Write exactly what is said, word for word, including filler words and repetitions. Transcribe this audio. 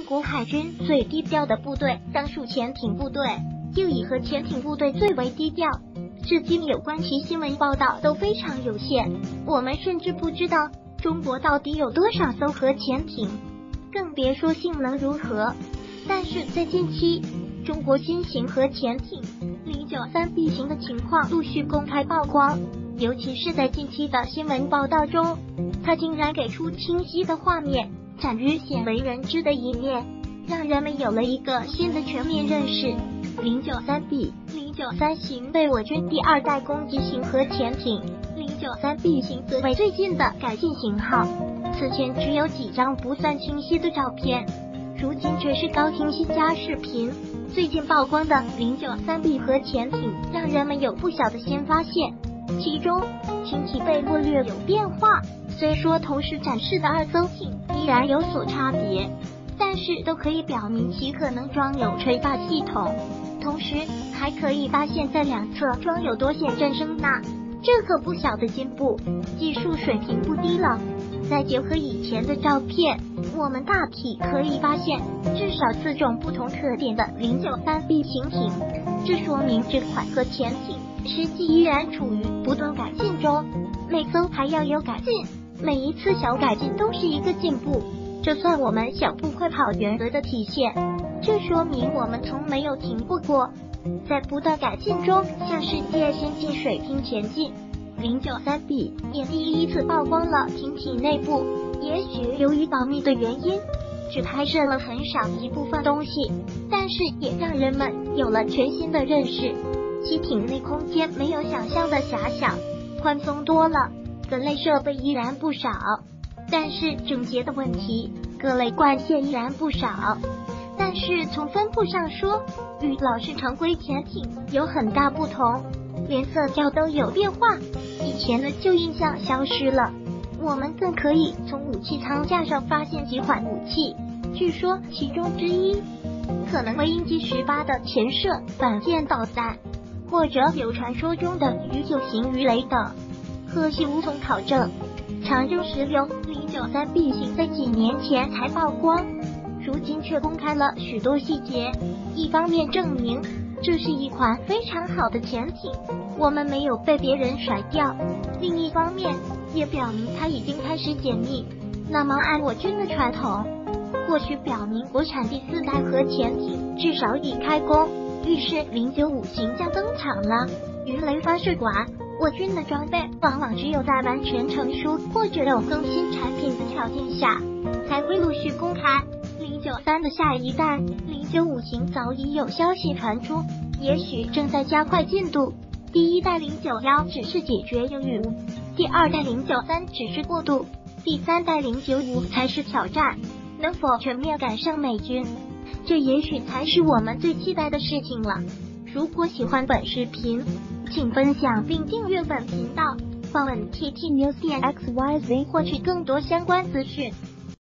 国海军最低调的部队，当属潜艇部队，就以核潜艇部队最为低调。至今有关其新闻报道都非常有限，我们甚至不知道中国到底有多少艘核潜艇，更别说性能如何。但是在近期，中国新型核潜艇零九三 B 型的情况陆续公开曝光，尤其是在近期的新闻报道中，它竟然给出清晰的画面，展于鲜为人知的一面，让人们有了一个新的全面认识。零九三 B、零九三型为我军第二代攻击型核潜艇，零九三 B 型则为最近的改进型号。此前只有几张不算清晰的照片，如今却是高清晰加视频。最近曝光的零九三 B 核潜艇让人们有不小的新发现，其中艇体背部略有变化，虽说同时展示的二艘艇依然有所差别，但是都可以表明其可能装有吹发系统，同时还可以发现在两侧装有多线振声呐，这可不小的进步，技术水平不低了。再结合以前的照片，我们大体可以发现至少四种不同特点的零九三 B 型艇，这说明这款核潜艇实际依然处于不断改进中，每艘还要有改进，每一次小改进都是一个进步，这算我们小步快跑原则的体现。这说明我们从没有停步过，在不断改进中向世界先进水平前进。零九三 B 也第一次曝光了艇体内部，也许由于保密的原因，只拍摄了很少一部分东西，但是也让人们有了全新的认识。其艇内空间没有想象的狭小，宽松多了，各类设备依然不少，但是整洁的问题，各类管线依然不少，但是从分布上说，与老式常规潜艇有很大不同，连色调都有变化，以前的旧印象消失了。我们更可以从武器舱架上发现几款武器，据说其中之一可能为鹰击十八的潜射反舰导弹，或者有传说中的鱼九型鱼雷等，可惜无从考证。长征石榴零九三 B 型在几年前才曝光，如今却公开了许多细节，一方面证明这是一款非常好的潜艇，我们没有被别人甩掉，另一方面也表明它已经开始解密。那么按我军的传统，或许表明国产第四代核潜艇至少已开工，预示零九五型将登场了。鱼雷发射管，我军的装备往往只有在完全成熟或者有更新产品的条件下，才会陆续公开。零九三的下一代零九五型早已有消息传出，也许正在加快进度。第一代零九一只是解决有余，第二代零九三只是过渡，第三代零九五才是挑战。能否全面赶上美军，这也许才是我们最期待的事情了。如果喜欢本视频，请分享并订阅本频道，访问 T T News 点 X Y Z 获取更多相关资讯。